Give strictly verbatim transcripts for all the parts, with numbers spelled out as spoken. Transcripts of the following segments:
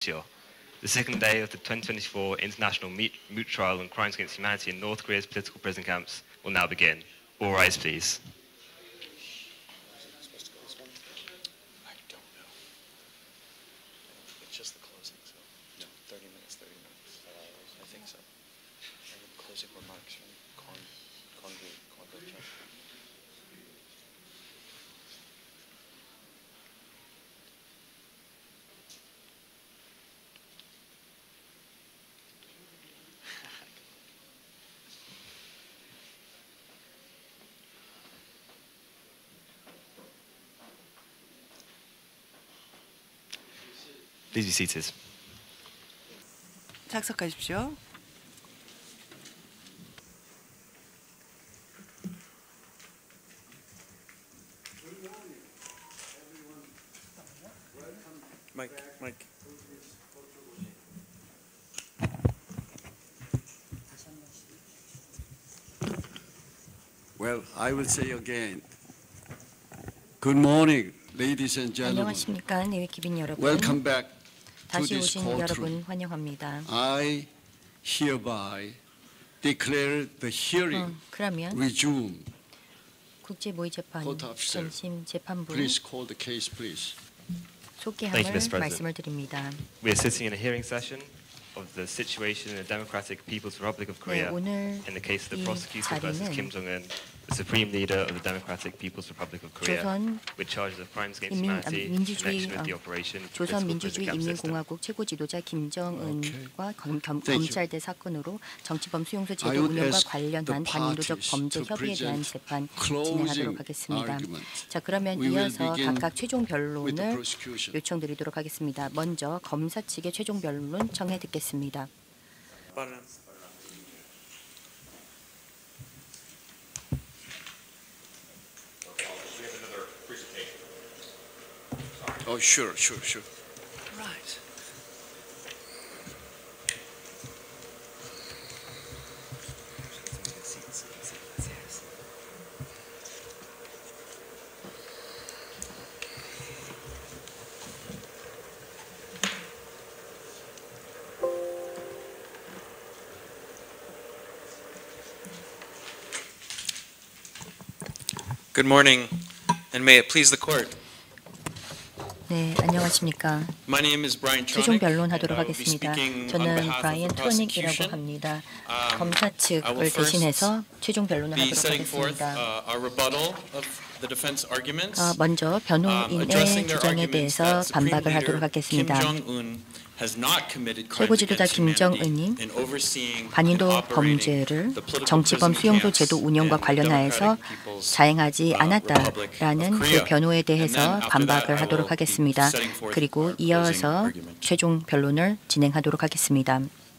The second day of the twenty twenty-four International Moot Trial on Crimes Against Humanity in North Korea's political prison camps will now begin. All rise, please. I don't know. It's just the closing, so no, thirty minutes, thirty minutes. I think so. And the closing remarks from Con Congo Congo Chan. Please be seated. 착석하십시오. Mike, Mike. Well, I will say again. Good morning, ladies and gentlemen. 안녕하십니까, 내외 기빈 여러분. Welcome back to 다시 this 오신 courtroom. 여러분 환영합니다. I hereby declare the hearing 어, 그러면 resume. 국제모의재판 Court officer, 전심 재판부 Please call the case, please. 소개함을 Thank you, Mister President. 말씀을 드립니다. We are sitting in a hearing session of the situation in the Democratic People's Republic of 네, Korea 오늘 in the case of the 이 prosecutor versus Kim 자리는 Jong-un, the supreme leader of the Democratic People's Republic of Korea, 조선 with charges of crimes against 인민- humanity in 민주주의, connection with the 어, operation of the 조선 political prison 민주주의 camp system. 인민공화국 최고 지도자 김정은과 검, 검, Thank you. 검찰대 사건으로 정치범 수용소 I 제도 would 운영과 ask 관련한 the 반인도적 parties 범죄 to 협의에 대한 present 재판 closing 진행하도록 하겠습니다. argument. 자, 그러면 We will 이어서 begin 각각 최종 with the 변론을 prosecution. 요청드리도록 하겠습니다. 먼저 검사 측의 최종 변론 청해 듣겠습니다. Oh, sure, sure, sure. Right. Good morning, and may it please the court. 네, 안녕하십니까. My name is Brian 최종 Tronick, and 변론하도록 I will be 하겠습니다. speaking on 저는 behalf of 브라이언 the 토닉이라고 prosecution. 합니다. Um, 검사 I 측을 will first 대신해서 최종 변론을 be 하도록 setting forth 하겠습니다. uh, a rebuttal of the defense arguments. 어, 먼저 um, 변호인의 addressing their 주장에 arguments 대해서 that Supreme 반박을 Leader 하도록 Kim 하겠습니다. Jong-un has not committed 최고 crimes 지도자 against humanity 김정은이 in overseeing and 반인도 operating 범죄를 the political 정치범 prison 수용소 camps 제도 운영과 in the 관련하여서 Democratic People's 자행하지 uh, Republic 않았다라는 of 그 Korea. 변호에 And then 대해서 after that, 반박을 I will 하도록 be 하겠습니다. setting forth 그리고 our closing 이어서 argument. 최종 변론을 진행하도록 하겠습니다.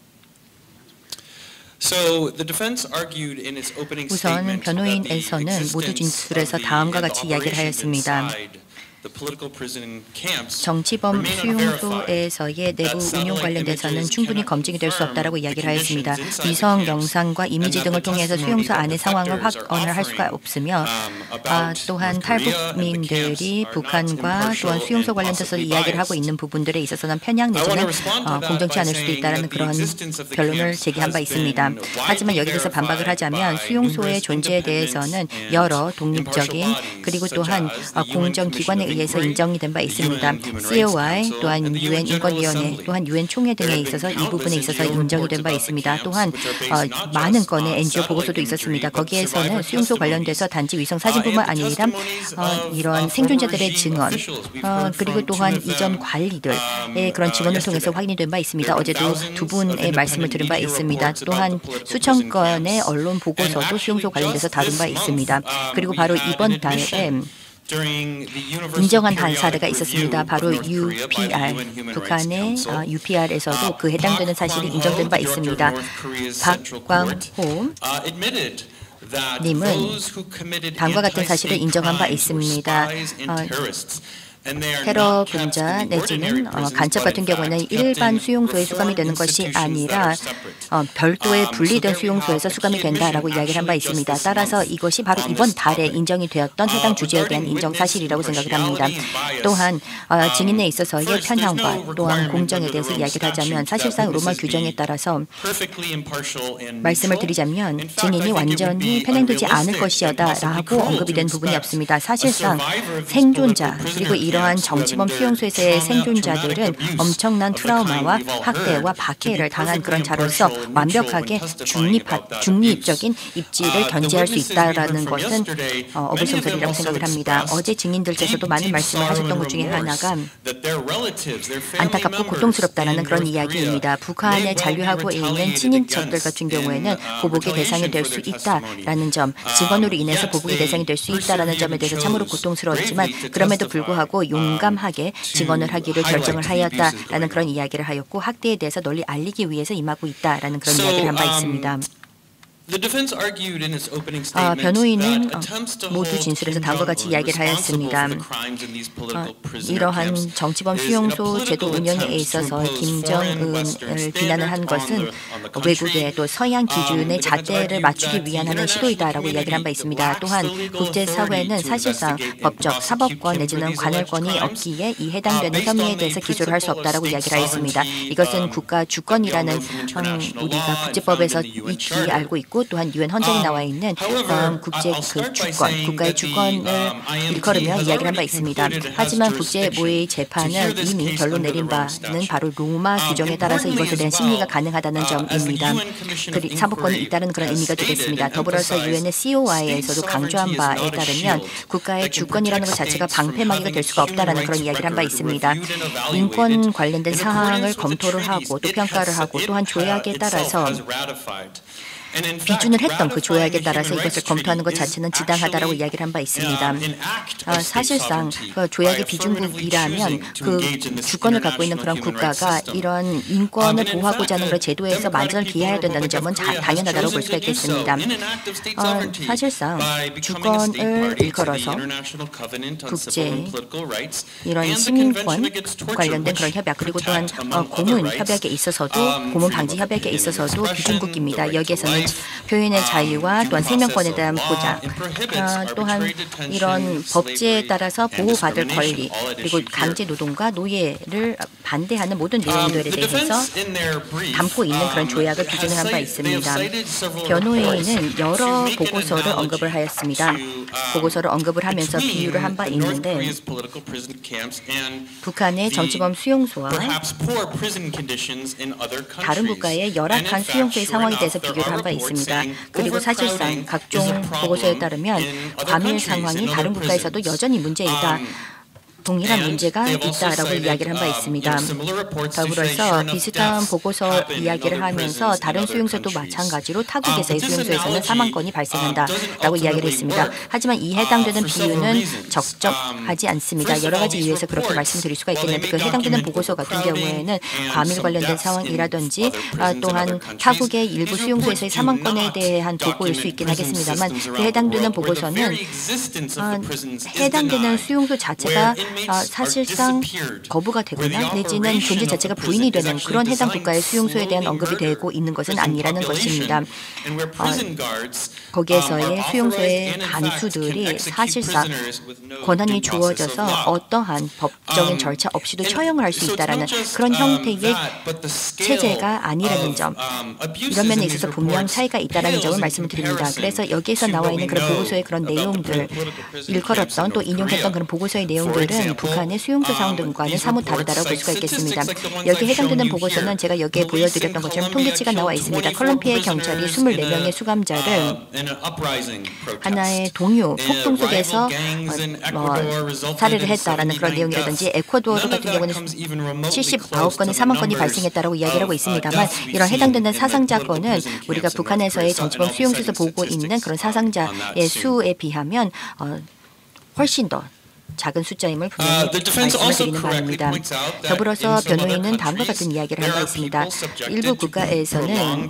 So the defense argued in its opening 우선 statement that the 변호인에서는 모두 existence 진술에서 of the 다음과 and 같이 이야기를 operations 하였습니다. inside the political prison camps 정치범 remain unverified. 수용소에서의 내부 That 운용 satellite 관련돼서는 images 충분히 cannot 검증이 될 수 없다라고 confirm 이야기를 the 하였습니다. conditions inside 위성 the camps, 영상과 이미지 and that 등을 the 통해서 testimony 수용소 that 안의 the 상황을 defectors are 확언을 할 수가 offering, 없으며 um, 아, about 또한 North Korea and the 탈북민들이 camps are not 북한과 impartial 또한 수용소 and 관련돼서 possibly 이야기를 하고 biased. 있는 부분들에 있어서는 편향 I want 내지는 to respond to 어, that 공정치 by 않을 수도 saying 있다는 that the 그런 existence of the 결론을 camps 제기한 바 has 있습니다. been 하지만 widely 여기서 반박을 하자면 verified 수용소의 by 존재에 numerous 대해서는 independent 여러 and 독립적인 impartial 그리고 bodies, 또한 such as 어, the U N 공정기관에 Commission of 의해서 Inquiry, 인정이 된 바 the 있습니다. U N Human Rights 씨오아이 Council, 또한 and the U 유엔 N General 인권위원회 Assembly. 또한 유엔 총회 등에 There have 있어서 been 이 부분에 countless 있어서 N G O 인정이 된 바 reports 있습니다. about the 또한 camps, which are 어, based not 많은 just 건의 on 엔지오 보고서도 satellite 있었습니다. imagery, but 거기에서는 survivor 수용소 관련돼서 testimonies. 단지 위성 Uh, 사진뿐만 and the 아니라 testimonies 어, of, 이런 uh, 생존자들의 former 증언 regime officials. We've 어, heard 그리고 from two 또한 of them, 이전 관리들의 um, 그런 uh, 증언을 통해서 yesterday. 확인이 된 바 있습니다. There have 어제도 been 두 thousands 분의 of 말씀을 들은 바 independent 있습니다. media 또한 reports about the political 수천 prison 건의 camps. 언론 And 보고서도 actually 수용소 관련돼서 just 다룬 바 this 있습니다. month, um, 그리고 we 바로 had an 이번 달에 admission during the Universal 인정한 한 Periodic 사례가 Review 있었습니다. of 바로 North Korea by the 유피알, U N Human Rights 북한의 Council. 어, 유피알에서도 Uh, 그 해당되는 Park 사실이 Kwang-ho, 인정된 바 the director of 있습니다. North Korea's Central Court, 박광호 uh, admitted that 님은 those who committed 다음과 같은 사실을 anti-state 인정한 바 crimes were 있습니다. spies and 어, terrorists. 테러 분자 내지는 어, 간첩 같은 경우는 일반 수용소에 수감이 되는 것이 아니라 어, 별도의 분리된 수용소에서 수감이 된다라고 이야기를 한 바 있습니다. 따라서 이것이 바로 이번 달에 인정이 되었던 해당 주제에 대한 인정 사실이라고 생각을 합니다. 또한 어, 증인에 있어서의 편향과 또한 공정에 대해서 이야기를 하자면 사실상 로마 규정에 따라서 말씀을 드리자면 증인이 완전히 편향되지 않을 것이다라고 언급이 된 부분이 없습니다. 사실상 생존자 그리고 이러한 정치범 수용소에서의 생존자들은 엄청난 트라우마와 학대와 박해를 당한 그런 자로서 완벽하게 중립, 중립적인 입지를 견지할 수 있다라는 것은 어, 어불성설이라고 생각을 합니다. 어제 증인들께서도 많은 말씀을 하셨던 것 중에 하나가 안타깝고 고통스럽다라는 그런 이야기입니다. 북한에 잔류하고 있는 친인척들 같은 경우에는 보복의 대상이 될 수 있다라는 점, 직원으로 인해서 보복의 대상이 될 수 있다라는 점에 대해서 참으로 고통스러웠지만 그럼에도 불구하고 용감하게 증언을 하기를 결정을 하였다라는 그런 이야기를 하였고 학대에 대해서 널리 알리기 위해서 임하고 있다라는 그런 이야기를 한 바 있습니다. 아, 변호인은 어, 모두 진술에서 다음과 같이 이야기를 하였습니다. 어, 이러한 정치범 수용소 제도 운영에 있어서 김정은을 비난을 한 것은 외국의 또 서양 기준의 잣대를 맞추기 위한 하는 시도이다라고 이야기를 한 바 있습니다. 또한 국제사회는 사실상 법적, 사법권 내지는 관할권이 없기에 이 해당되는 혐의에 대해서 기소를 할 수 없다라고 이야기를 하였습니다. 이것은 국가 주권이라는 음, 우리가 국제법에서 익히 알고 있고 또한 유엔 헌정에 나와 있는 어, 국제 그 주권, 국가의 주권을 일컬으며 이야기를 한 바 있습니다. 하지만 국제모의 재판을 이미 결론 내린 바는 바로 로마 규정에 따라서 이것에 대한 심리가 가능하다는 점입니다. 그리고 사법권이 있다는 그런 의미가 되겠습니다. 더불어서 유엔의 씨오아이에서도 강조한 바에 따르면 국가의 주권이라는 것 자체가 방패막이가 될 수가 없다라는 그런 이야기를 한 바 있습니다. 인권 관련된 사항을 검토를 하고 또 평가를 하고 또한 조약에 따라서 비준을 했던 그 조약에 따라서 이것을 검토하는 것 자체는 지당하다라고 이야기를 한 바 있습니다. 아, 사실상 그 조약의 비준국이라면 그 주권을 갖고 있는 그런 국가가 이런 인권을 보호하고자 하는 그런 제도에서 만전을 기해야 된다는 점은 자, 당연하다고 볼 수가 있겠습니다. 아, 사실상 주권을 일컬어서 국제 이런 시민권 관련된 그런 협약 그리고 또한 어, 고문 협약에 있어서도 고문 방지 협약에 있어서도 비준국입니다. 여기에서는 표현의 자유와 또한 생명권에 대한 보장, 어, 또한 이런 법제에 따라서 보호받을 권리, 그리고 강제 노동과 노예를 반대하는 모든 내용들에 대해서 담고 있는 그런 조약을 비준을 한 바 있습니다. 변호인은 여러 보고서를 언급을 하였습니다. 보고서를 언급을 하면서 비유를 한 바 있는데 북한의 정치범 수용소와 다른 국가의 열악한 수용소의 상황에 대해서 비교를 한 바 있습니다. 그리고 사실상 각종 보고서에 따르면 과밀 상황이 다른 국가에서도 여전히 문제이다. 동일한 문제가 있다라고 이야기를 한 바 있습니다. 더불어서 비슷한 보고서 이야기를 하면서 다른 수용소도 마찬가지로 타국에서의 수용소에서는 사망건이 발생한다라고 이야기를 했습니다. 하지만 이 해당되는 비유는 적정하지 않습니다. 여러 가지 이유에서 그렇게 말씀드릴 수가 있겠는데 그 해당되는 보고서 같은 경우에는 과밀 관련된 상황이라든지 아, 또한 타국의 일부 수용소에서의 사망건에 대한 보고일 수 있긴 하겠습니다만 그 해당되는 보고서는 아, 해당되는 수용소 자체가 아, 사실상 거부가 되거나 내지는 존재 자체가 부인이 되는 그런 해당 국가의 수용소에 대한 언급이 되고 있는 것은 아니라는 것입니다. 아, 거기에서의 수용소의 간수들이 사실상 권한이 주어져서 어떠한 법적인 절차 없이도 처형을 할 수 있다는 그런 형태의 체제가 아니라는 점, 이런 면에 있어서 분명 차이가 있다는 점을 말씀을 드립니다. 그래서 여기에서 나와 있는 그런 보고서의 그런 내용들, 일컬었던 또 인용했던 그런 보고서의 내용들은 북한의 수용소 상황 등과는 사뭇 다르다고 볼 수가 있겠습니다. 여기에 해당되는 보고서는 제가 여기에 보여드렸던 것처럼 통계치가 나와 있습니다. 콜롬비아 경찰이 이십사 명의 수감자를 하나의 동요, 폭동 속에서 어, 뭐, 살해를 했다라는 그런 내용이라든지 에콰도르 같은 경우는 칠십구 건의 사망건이 발생했다고 이야기를 하고 있습니다만 이런 해당되는 사상자 건은 우리가 북한에서의 정치범 수용소에서 보고 있는 그런 사상자의 수에 비하면 어, 훨씬 더 작은 숫자임을 분명히 말씀을 드리는 바입니다. 더불어서 변호인은 다음과 같은 이야기를 한 바 있습니다. 일부 국가에서는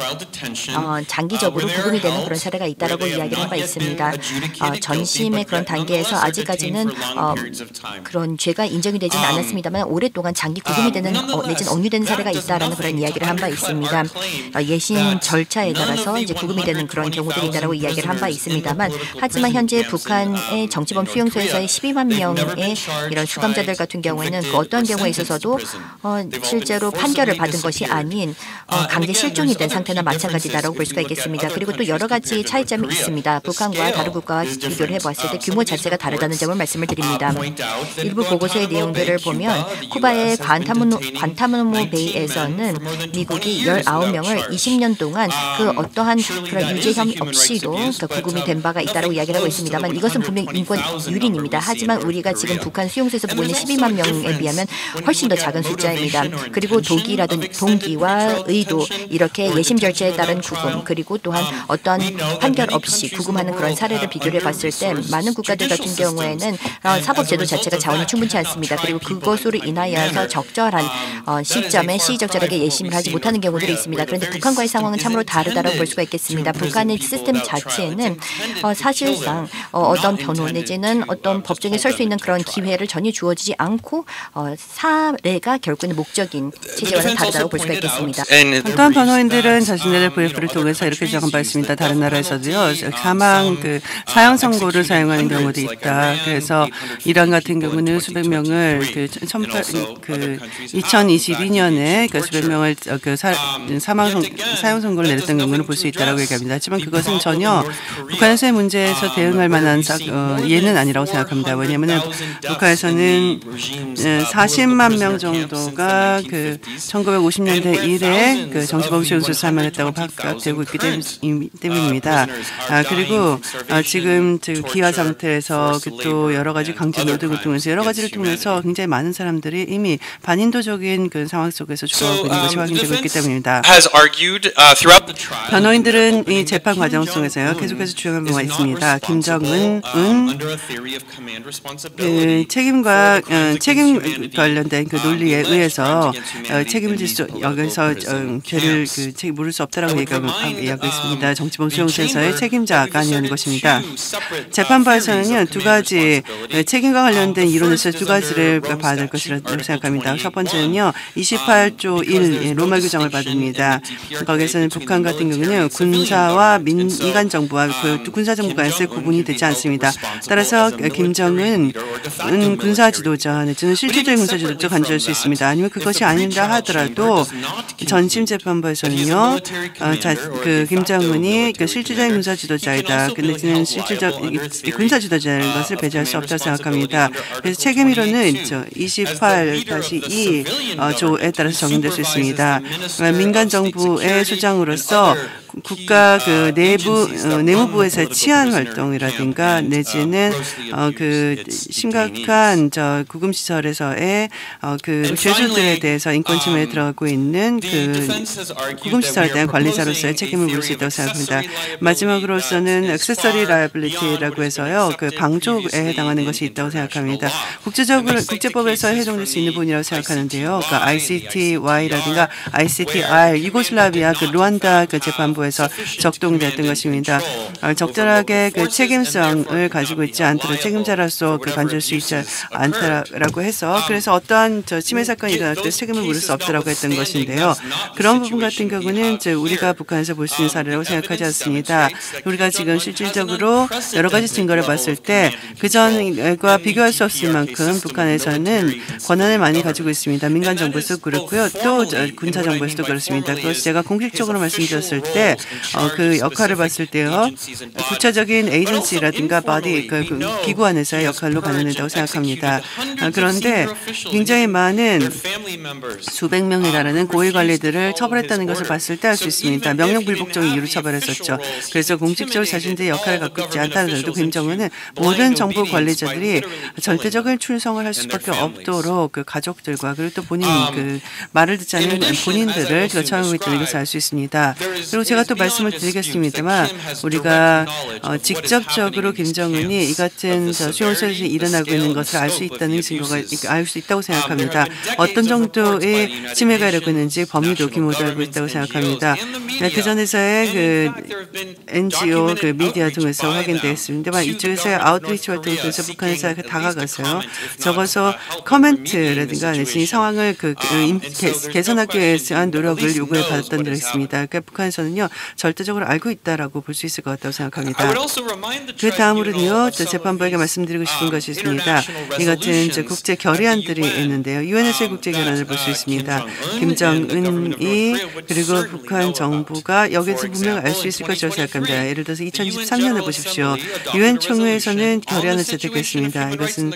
어, 장기적으로 구금이 되는 그런 사례가 있다라고 이야기를 한 바 있습니다. 어, 전심의 그런 단계에서 아직까지는 어, 그런 죄가 인정이 되지는 않았습니다만 오랫동안 장기 구금이 되는 어, 내지는 억류되는 사례가 있다라는 그런 이야기를 한 바 있습니다. 어, 예심 절차에 따라서 이제 구금이 되는 그런 경우들이 있다라고 이야기를 한 바 있습니다만 하지만 현재 북한의 정치범 수용소에서의 십이만 명의 이런 수감자들 같은 경우에는 그 어떤 경우에 있어서도 어, 실제로 판결을 받은 것이 아닌 어, 강제 실종이 된 상태나 마찬가지다라고 볼 수가 있겠습니다. 그리고 또 여러 가지 차이점이 있습니다. 북한과 다른 국가와 비교를 해보았을 때 규모 자체가 다르다는 점을 말씀을 드립니다. 일부 보고서의 내용들을 보면 쿠바의 관타모노, 관타모노 베이에서는 미국이 열아홉 명을 이십 년 동안 그 어떠한 그런 유죄 혐의 없이도 그러니까 구금이 된 바가 있다고 이야기를 하고 있습니다만 이것은 분명 인권 유린입니다. 하지만 우리가 지금 북한 수용소에서 보고 있는 십이만 명에 비하면 훨씬 더 작은 숫자입니다. 그리고 동기라든 동기와 의도 이렇게 예심 절차에 따른 구금 그리고 또한 어떤 판결 없이 구금하는 그런 사례를 비교를 해봤을 때 많은 국가들 같은 경우에는 어, 사법제도 자체가 자원이 충분치 않습니다. 그리고 그것으로 인하여서 적절한 어, 시점에 시의적절하게 예심을 하지 못하는 경우들이 있습니다. 그런데 북한과의 상황은 참으로 다르다고 볼 수가 있겠습니다. 북한의 시스템 자체는 어, 사실상 어, 어떤 변호 내지는 어떤 법정에 설 수 있는 그런 기회를 전혀 주어지지 않고 어, 사례가 결국은 목적인 체제와는 다르다고 볼 수가 있겠습니다. 어떠한 변호인들은 자신들의 브이에프를 통해서 이렇게 적은 바 있습니다. 다른 나라에서도요. 사망 그 사형 선고를 사용하는 경우도 있다. 그래서 이란 같은 경우는 수백 명을 그, 그 이천이십이 년에 그 수백 명을 그 사, 사망 선, 사형 선고를 내렸던 경우는 볼 수 있다라고 얘기합니다. 하지만 그것은 전혀 북한에서의 문제에서 대응할 만한 사, 어, 예는 아니라고 생각합니다. 왜냐하면 북한에서는 사십만 명 정도가 그 천구백오십 년대 이래 그 정치범 수용소에서 사망했다고 파악되고 있기 때문입니다. 아, 그리고 아, 지금 기아 상태에서 또 여러 가지 강제 노동을 통해서 여러 가지를 통해서 굉장히 많은 사람들이 이미 반인도적인 그 상황 속에서 죽어가고 있는 것이 확인되고 있기 때문입니다. 변호인들은 이 재판 과정 속에서요 계속해서 주장한 바가 있습니다. 김정은은 그 책임과 어, 책임 관련된 그 논리에 의해서 어, 책임을 질 수 여기서 어, 죄를 그 책임 물을 수 없다라고 얘기하고, 얘기하고 있습니다. 정치범 수용소에서의 책임자가 아니라는 것입니다. 재판부에서는요 두 가지 책임과 관련된 이론에서 두 가지를 봐야 될 것이라고 생각합니다. 첫 번째는요 이십팔 조 일 로마 규정을 받습니다. 거기에서는 북한 같은 경우는 군사와 민간 정부와 그 군사 정부 간에서의 구분이 되지 않습니다. 따라서 김정은 군사 지도자 내지는 실질적인 군사 지도자 간주할 수 있습니다. 아니면 그것이 아니다 하더라도 전심 재판부에서는요, 어, 자, 그 김정은이 그 실질적인 군사 지도자이다. 내지는 실질적 군사 지도자인 것을 배제할 수 없다고 생각합니다. 그래서 책임이론은 저 이십팔 다시 이 어, 조에 따라서 적용될 수 있습니다. 민간 정부의 수장으로서 국가 그 내부 어, 내무부에서의 치안 활동이라든가 내지는 어, 그 심각한 저 구금 시설에서의 어, 그 죄수들에 대해서 인권 침해에 들어가고 있는 그 구금 시설에 대한 관리자로서의 책임을 물을 수 있다고 생각합니다. 마지막으로서는 액세서리 라이빌리티라고 해서요 그 방조에 해당하는 것이 있다고 생각합니다. 국제적으로 국제법에서 해당될 수 있는 부분이라고 생각하는데요. 그러니까 아이씨티와이라든가 아이씨티알 유고슬라비아 그 루안다 그 재판부 에서 적동됐던 것입니다. 적절하게 그 책임성을 가지고 있지 않도록 책임자로서 그 간주할 수 있지 않다라고 해서 그래서 어떠한 저 침해 사건이 일어날 때 책임을 물을 수 없다라고 했던 것인데요. 그런 부분 같은 경우는 이제 우리가 북한에서 볼 수 있는 사례라고 생각하지 않습니다. 우리가 지금 실질적으로 여러 가지 증거를 봤을 때 그전과 비교할 수 없을 만큼 북한에서는 권한을 많이 가지고 있습니다. 민간 정부에서도 그렇고요. 또 군사 정부에서도 그렇습니다. 그것을 제가 공식적으로 말씀드렸을 때 어, 그 역할을 봤을 때요. 구체적인 에이전시라든가 바디 그, 그 기구 안에서의 역할로 반영된다고 생각합니다. 아, 그런데 굉장히 많은 수백 명에 달하는 고위 관리들을 처벌했다는 것을 봤을 때 알 수 있습니다. 명령 불복종 이유로 처벌했었죠. 그래서 공식적으로 자신들의 역할을 갖고 있지 않다는 도 김정은은 모든 정부 관리자들이 절대적인 충성을 할 수밖에 없도록 그 가족들과 그리고 또 본인 그 말을 듣지 않는 본인들을 처형하고 있다는 것을 알 수 있습니다. 그리고 제가 제가 또 말씀을 드리겠습니다만 우리가 어, 직접적으로 김정은이 이 같은 수용소에서 일어나고 있는 것을 알 수 있다는 증거가 알 수 있다고 생각합니다. 어떤 정도의 침해가 일어나고 있는지 범위도 규모도 알고 있다고 생각합니다. 그 전에서의 그 엔지오 그 미디어 등에서 확인되었습니다만 이쪽에서의 아웃리치 활동을 통해서 북한에서 다가가서요. 적어서 커멘트라든가 이 상황을 그, 그 개선하기 위한 노력을 요구해 받았던 적이 있습니다. 그러니까 북한에서는요 절대적으로 알고 있다라고 볼 수 있을 것 같다고 생각합니다. 그 다음으로는요 재판부에게 말씀드리고 싶은 것이 있습니다. 이 같은 국제 결의안들이 있는데요. 유엔에서의 국제 결의안을 볼 수 있습니다. 김정은이 그리고 북한 정부가 여기서 분명히 알 수 있을 것이라고 생각합니다. 예를 들어서 이천이십삼 년을 보십시오. 유엔 총회에서는 결의안을 채택했습니다. 이것은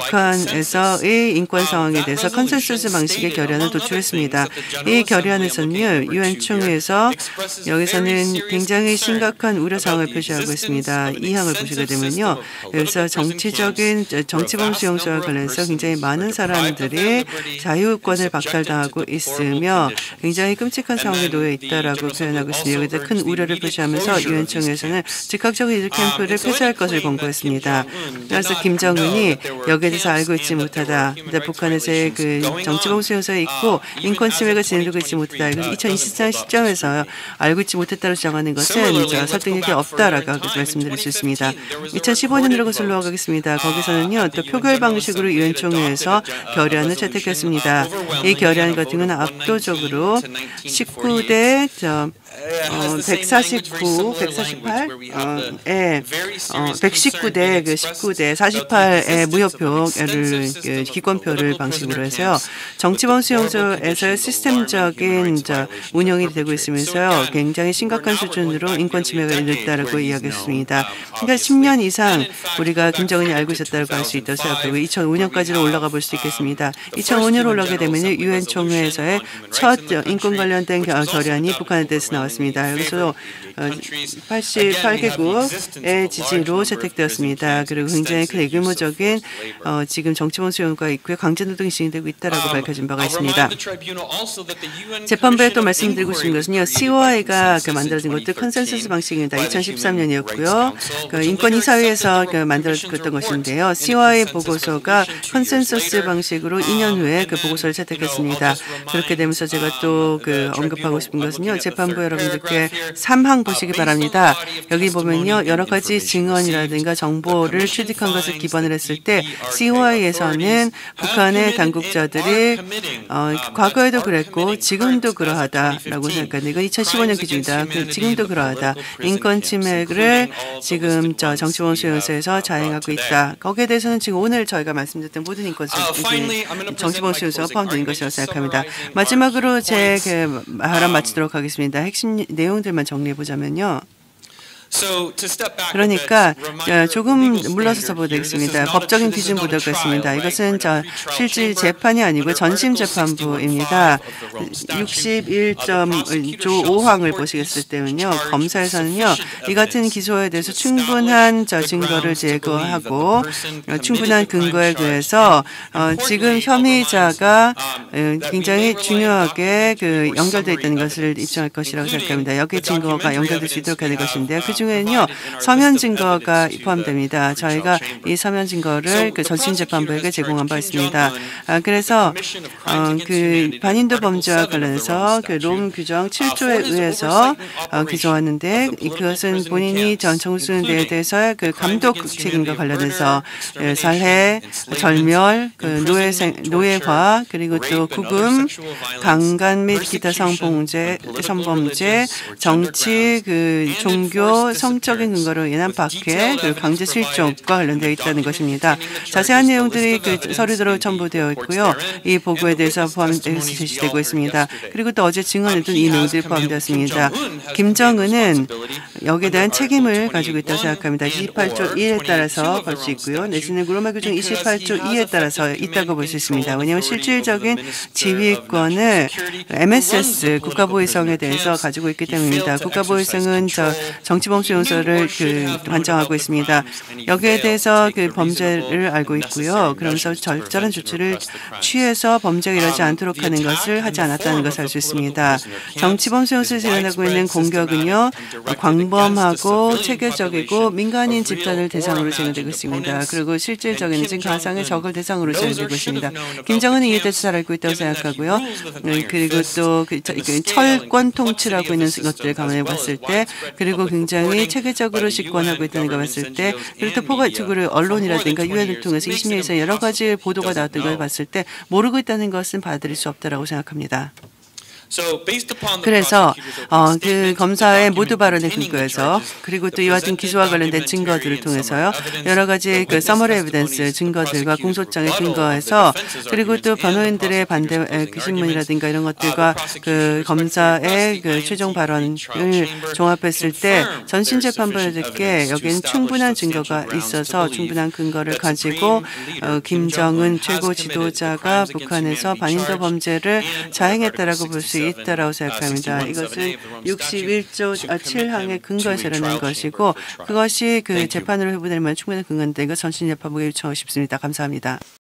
북한에서의 인권 상황에 대해서 컨센서스 방식의 결의안을 도출했습니다. 이 결의안에서는요 유엔 총회에서 여기서는 굉장히 심각한 우려 상황을 표시하고 있습니다. 이 항을 보시게 되면요. 여기서 정치적인 정치범 수용소와 관련해서 굉장히 많은 사람들이 자유권을 박탈당하고 있으며 굉장히 끔찍한 상황에 놓여 있다라고 표현하고 있습니다. 여기서 큰 우려를 표시하면서 유엔 총회에서는 즉각적으로 이 캠프를 폐쇄할 것을 권고했습니다. 그래서 김정은이 여기에 대해서 알고 있지 못하다. 북한에서의 그 정치범 수용소에 있고 인권 침해가 진행되고 있지 못하다. 그래서 이천이십사 년 시점에서 알고 있지 못했다고 주장하는 것은 설득력이 없다라고 말씀드릴 수 있습니다. 이천십오 년으로 것을 넘어가겠습니다. 거기서는요 또 표결 방식으로 유엔 총회에서 결의안을 채택했습니다. 이 결의안 같은 경우는 압도적으로 십구 대 저 어, 백사십구, 백사십팔에 어, 백십구 대 그 십구 대 사십팔의 무효표를 그 기권표를 방식으로 해서요. 정치범 수용소에서의 시스템적인 저 운영이 되고 있으면서요. 굉장히 심각한 수준으로 인권 침해가 일어났다고 이야기했습니다. 그러니까 십 년 이상 우리가 김정은이 알고 있었다고 할 수 있다고 생각하고 이천오 년까지로 올라가 볼 수 있겠습니다. 이천오 년 올라가게 되면 유엔 총회에서의 첫 인권 관련된 결의안이 북한에 대해서 나왔습니다. 여기서 팔십팔 개국의 지지로 채택되었습니다. 그리고 굉장히 큰 규모적인 어, 지금 정치범 수용소가 있고요. 강제노동이 진행되고 있다라고 밝혀진 바가 있습니다. 재판부에 또 말씀드리고 싶은 것은요. 씨오아이가 그 만들어진 것도 컨센서스 방식입니다. 이천십삼 년이었고요. 그 인권이사회에서 그 만들어졌던 것인데요. 씨오아이 보고서가 컨센서스 방식으로 이 년 후에 그 보고서를 채택했습니다. 그렇게 되면서 제가 또 그 언급하고 싶은 것은요. 재판부 여러분들께 삼 항 보시기 바랍니다. 여기 보면요. 여러 가지 증언이라든가 정보를 취득한 것을 기반을 했을 때 씨오아이에서는 북한의 당국자들이 어, 과거에도 그랬고 지금도 그러하다라고 생각합니다. 이건 이천십오 년 기준이다. 그 지금도 그러하다. 인권 침해를 지금 저 정치범 수용소에서 자행하고 있다. 거기에 대해서는 지금 오늘 저희가 말씀드렸던 모든 인권 정치범 수용소가 포함된 것이라고 생각합니다. 마지막으로 제 그 발언 마치도록 하겠습니다. 핵심 내용들만 정리해 보자면요. 그러니까 조금 물러서서 보겠습니다. 법적인 기준 보도겠습니다. 이것은 저 실질 재판이 아니고 전심 재판부입니다. 육십일 점 오 항을 보시겠을 때는요. 검사에서는요. 이 같은 기소에 대해서 충분한 저 증거를 제거하고 충분한 근거에 의해서 어, 지금 혐의자가 굉장히 중요하게 그 연결되어 있다는 것을 입증할 것이라고 생각합니다. 여기 증거가 연결될 수 있도록 하는 것인데요. 그 중에는요 서면 증거가 포함됩니다. 저희가 이 서면 증거를 그 전심 재판부에게 제공한 바 있습니다. 아, 그래서 어, 그 반인도 범죄와 관련해서 그 롬 규정 칠 조에 의해서 어, 규정하는데 그것은 본인이 전 청소년에 대해서 그 감독 책임과 관련해서 살해, 절멸, 그 노예생, 노예화 그리고 또 구금, 강간 및 기타 성범죄, 성범죄, 정치, 그 종교, 성적인 근거로 인한 박해, 그리고 강제 실종과 관련되어 있다는 것입니다. 자세한 내용들이 그 서류대로 첨부되어 있고요. 이 보고에 대해서 포함되어 제시되고 있습니다. 그리고 또 어제 증언했던 이 내용들이 포함되었습니다. 김정은은 여기에 대한 책임을 가지고 있다고 생각합니다. 이십팔 조 일에 따라서 볼 수 있고요. 내지는 로마 규정 이십팔 조 이에 따라서 있다고 볼 수 있습니다. 왜냐하면 실질적인 지휘권을 엠에스에스 국가보위성에 대해서 가지고 있기 때문입니다. 국가보위성은 저 정치범죄용서를 그 관장하고 있습니다. 여기에 대해서 그 범죄를 알고 있고요. 그러면서 절절한 조치를 취해서 범죄가 일어나지 않도록 하는 것을 하지 않았다는 것을 알 수 있습니다. 정치범죄용서에서 일어나고 있는 공격은요, 광범하고 체계적이고 민간인 집단을 대상으로 진행되고 있습니다. 그리고 실질적인 지금 가상의 적을 대상으로 진행되고 있습니다. 김정은이 이에 대해서 잘 알고 있다고 생각하고요. 그리고 또 그 철권 통치라고 있는 것들을 감안해 봤을 때, 그리고 굉장히 체계적으로 집권하고 있다는 걸 봤을 때, 그리고 또 포괄적으로 언론이라든가 유엔을 통해서 이십 년 이상 여러 가지 보도가 나왔던 걸 봤을 때 모르고 있다는 것은 받아들일 수 없다라고 생각합니다. 그래서 어, 그 검사의 모두 발언에 근거해서, 그리고 또 이와 같은 기소와 관련된 증거들을 통해서요, 여러 가지 그 서머리 에비던스 증거들과 공소장에 근거해서, 그리고 또 변호인들의 반대 그 신문이라든가 이런 것들과 그 검사의 그 최종 발언을 종합했을 때 전신재판부에게 여기는 충분한 증거가 있어서 충분한 근거를 가지고 어, 김정은 최고 지도자가 북한에서 반인도 범죄를 자행했다라고 볼 수 있다라고 생각합니다. 이것은 육십일 조 칠 항의 근거에서 일어난 것이고, 그것이 그 재판으로 회부될 만한 충분한 근거인데, 이거 전신재판부에 요청하고 싶습니다. 감사합니다.